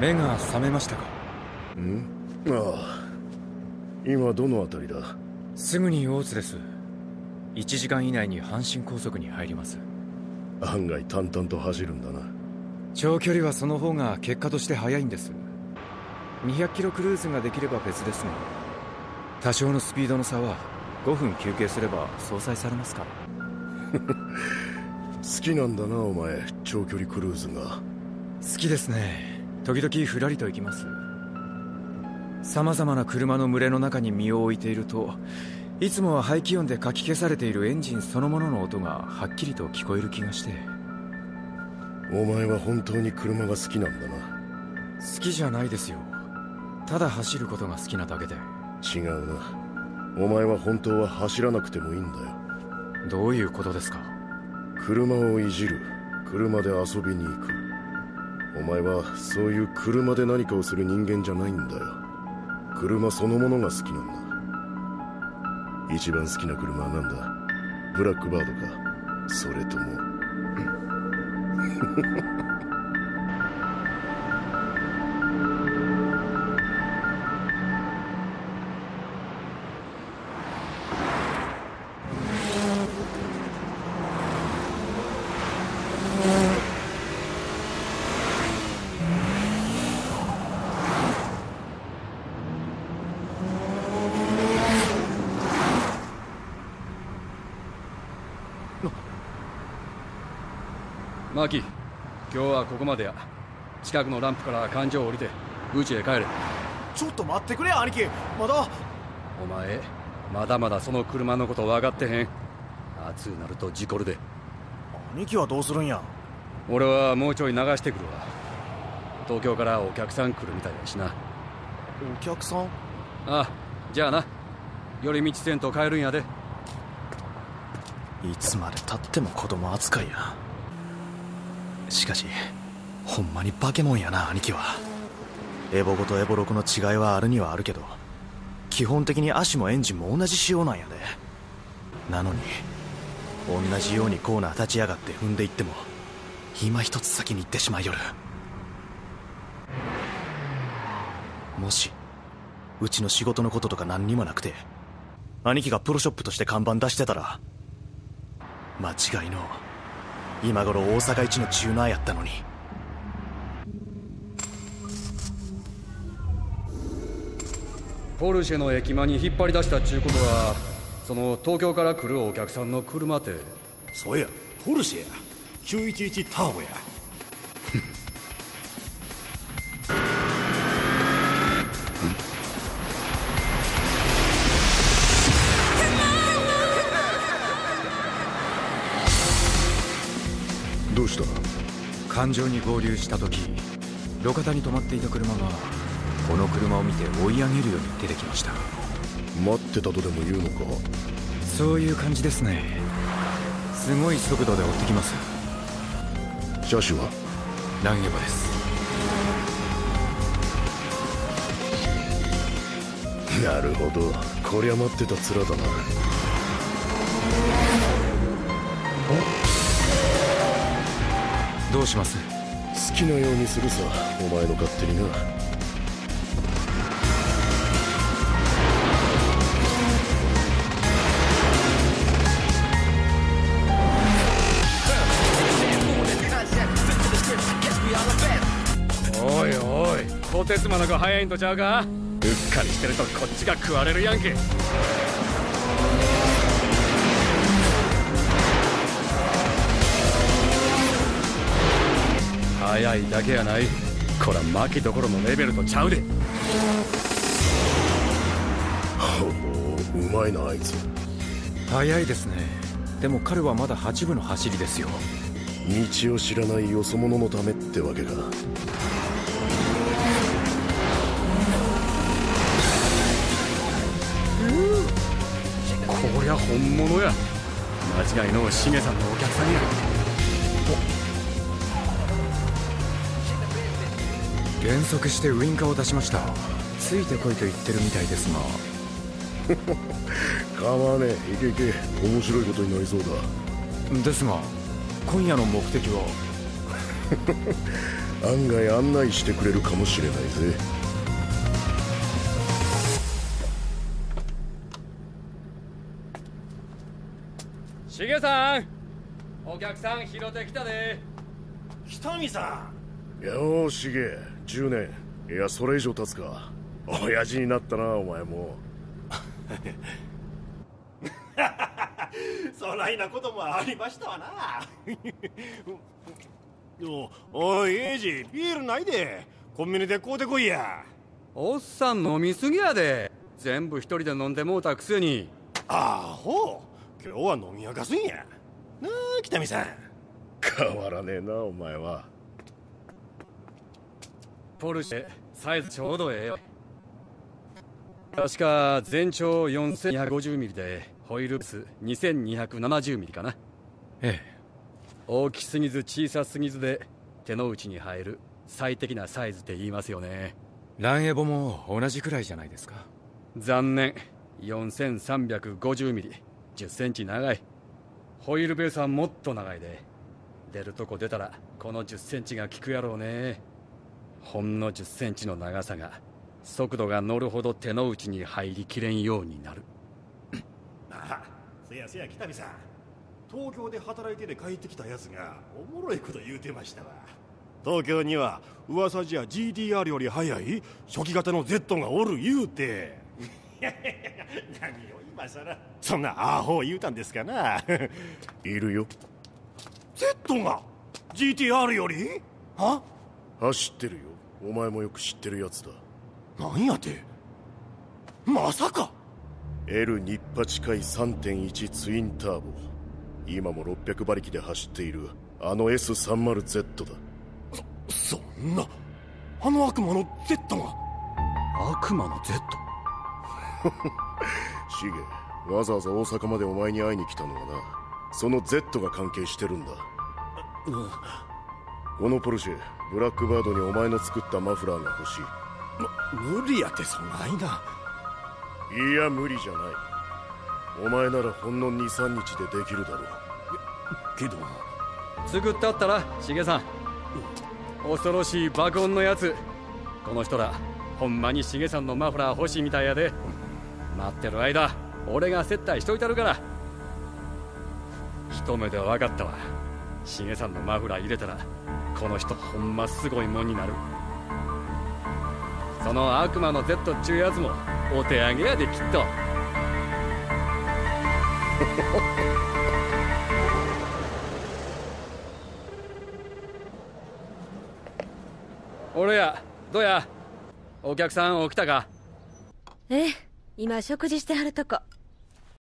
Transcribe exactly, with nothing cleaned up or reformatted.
目が覚めましたか？ ん？ああ、今どの辺りだ？ すぐに大津です。いちじかん以内に阪神高速に入ります。 案外淡々と走るんだな。 長距離はその方が結果として速いんです。にひゃくキロクルーズができれば別ですが、多少のスピードの差はごふん休憩すれば相殺されますから。 好きなんだなお前、長距離クルーズが。 好きですね。時々ふらりと行きます。様々な車の群れの中に身を置いていると、いつもは排気音でかき消されているエンジンそのものの音がはっきりと聞こえる気がして。 お前は本当に車が好きなんだな。 好きじゃないですよ。ただ走ることが好きなだけで。 違うな。お前は本当は走らなくてもいいんだよ。 どういうことですか？ 車をいじる、車で遊びに行く。お前はそういう車で何かをする人間じゃないんだよ。車そのものが好きなんだ。一番好きな車は何だ？ブラックバードか、それともマーキー、今日はここまでや。近くのランプから環状を降りてうちへ帰れ。 ちょっと待ってくれ兄貴、まだ。 お前まだまだその車のこと分かってへん。暑うなると事故るで。 兄貴はどうするんや？ 俺はもうちょい流してくるわ。東京からお客さん来るみたいだしな。 お客さん？ ああ、じゃあな。寄り道せんと帰るんやで。 いつまでたっても子供扱いや。しかしほんまに化け物やな兄貴は。エボゴとエボロクの違いはあるにはあるけど、基本的に足もエンジンも同じ仕様なんやで。なのに同じようにコーナー立ち上がって踏んでいっても今一つ先に行ってしまいよる。もしうちの仕事のこととか何にもなくて兄貴がプロショップとして看板出してたら、間違いの今頃大阪一のチューナーやったのに。 ポルシェの駅間に引っ張り出したっちゅうことは、その東京から来るお客さんの車って。 そうや、ポルシェや。きゅういちいちターボや。 どうした？ 環状に合流した時、路肩に止まっていた車がこの車を見て追い上げるように出てきました。 待ってたとでも言うのか？ そういう感じですね。すごい速度で追ってきます。 車種は？ ランゲボです。 なるほど、こりゃ待ってた面だな。 どうします？ 好きなようにするさ、お前の勝手にな。 おいおい、こてつまなく早いんとちゃうか。うっかりしてるとこっちが食われるやんけ。早いだけやない。こら巻きどころのレベルとちゃうで。 ほう、うまいなあいつ。 早いですね。でも彼はまだはち部の走りですよ。 道を知らないよそ者のためってわけか。 こりゃ本物や。間違いのうシゲさんのお客さんや。 減速してウインカーを出しました。ついてこいと言ってるみたいですが。 構わねえ、行け行け。面白いことになりそうだ。 ですが今夜の目的は？ 案外案内してくれるかもしれないぜ。 しげさん、お客さん拾ってきたで。 北見さん。よーしげ、じゅうねんいやそれ以上経つか。親父になったなお前も。 そないなこともありましたわな。お, おいエイジ、ビールないで。コンビニで買うてこいや。 おっさん飲みすぎやで。全部一人で飲んでもうたくせに。 あほう、今日は飲み明かすんやなあ北見さん。 変わらねえなお前は。 ポルシェサイズちょうどええよ。確か全長 よんせんにひゃくごじゅうミリ でホイールベース にせんにひゃくななじゅうミリ かな。 ええ。 大きすぎず小さすぎずで手の内に入る最適なサイズって言いますよね。 ランエボも同じくらいじゃないですか。 残念、 よんせんさんびゃくごじゅうミリ、じゅっセンチ長い。ホイールベースはもっと長いで、出るとこ出たらこのじゅっセンチが効くやろうね。ほんのじゅっセンチの長さが速度が乗るほど手の内に入りきれんようになる。 ああ、せやせや北見さん、東京で働いてで帰ってきたやつがおもろいこと言うてましたわ。東京には噂じゃ ジーティーアール より速い初期型の Z がおる言うて。何を今さらそんなアホ言うたんですかな。 いるよ。 Z が ジーティーアール より？は？ 走ってるよ。お前もよく知ってるやつだ。 何やて？まさかエル ニッパ近い さんてんいち ツインターボ。今もろっぴゃく馬力で走っているあの エスさんじゅうゼット だ。 そ、そんな、あの悪魔の Z が。 悪魔の Z？ シゲ、わざわざ大阪までお前に会いに来たのはな、その Z が関係してるんだ。 うん、 このポルシェ、ブラックバードにお前の作ったマフラーが欲しい。 む無理やってそないな。 いや無理じゃない。お前ならほんの にさんにちでできるだろう。 けど作ってあったらしげさん、恐ろしい爆音のやつ。この人らほんまにしげさんのマフラー欲しいみたいやで。待ってる間俺が接待しといたるから。一目で分かったわ。しげさんのマフラー入れたらこの人ほんますごいもんになる。その悪魔の Z っちゅうやつもお手上げやできっと。俺や、どうや、お客さん起きたか？ ええ、今食事してはるとこ。